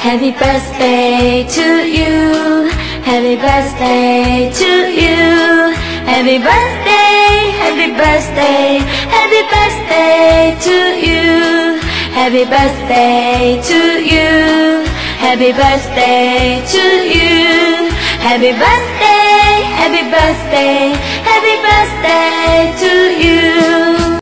Happy birthday to you. Happy birthday to you. Happy birthday, happy birthday, happy birthday to you. Happy birthday to you. Happy birthday to you. Happy birthday, happy birthday, happy birthday to you.